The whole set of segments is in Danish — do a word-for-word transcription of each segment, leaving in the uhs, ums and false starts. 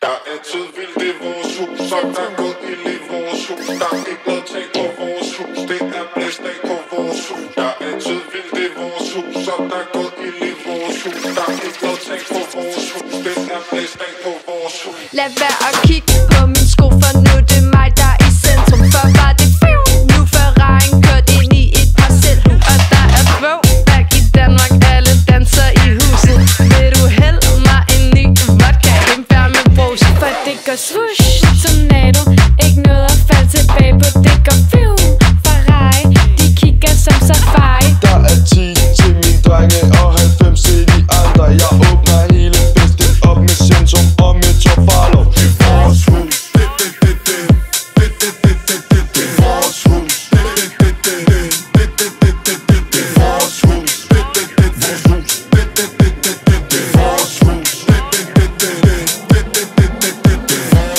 Der er altid vildt i vores hus, så der går ild i vores hus. Der er ikke noget tag på vores hus, det er blæsdag på vores hus. Der er altid vildt i vores hus, så der går ild i vores hus. Der er ikke noget tag på vores hus, det er blæsdag på vores hus. Lad være at kigge på min sko, for nu er det mig, der er i centrum. Før var det fiv, nu Ferrari'en kørt ind i et parcelhus. Og der er throwback i Danmark, alle danser i huset. Vil du hælde mig en ny vodka, en færd med brus? For det går swoosh, tornado, ikke noget at falde tilbage på. Det går fiv, Ferrari, de kigger som safari. Der er ti til mine drenge og halvfems til de andre. Jeg åbner hele festen op med centrum og med Top Farlow. Det er vores hus, det det det det det det det det det det er vores hus, det det det det det det det det det det er vores hus, det det det det det det det det det det er vores hus, det det det det det det det det det det er vores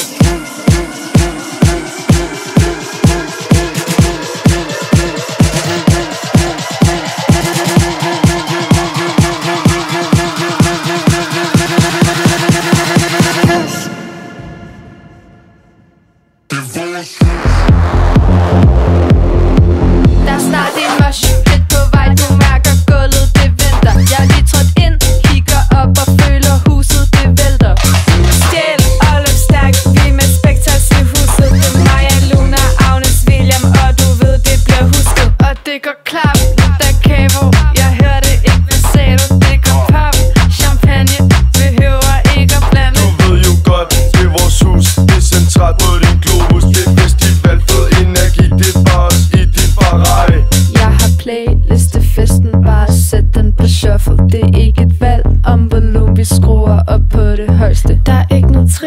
Der er snart en mosh pit på vej, du mærker gulvet, det venter. Jeg er lige trådt ind, kigger op og føler huset, det vælter. Stjæl og løb stærkt, vi med Spectres i huset. Det er Maja, Luna, Agnes, William, og du ved, det bliver husket. Og det går klap, der kavo, jeg hørte ikke, hvad sagde du? Det går pop, champagne, behøver ikke at blande. Du ved jo godt, det er vores hus, det er centralt på din globus. Det er festival, fed energi, det er bare os i din Ferrari. Jeg har playlistefesten, bare sæt den på shuffle. Det er ikke et valg om volumen, vi skruer op på det højeste. Der er ikke noget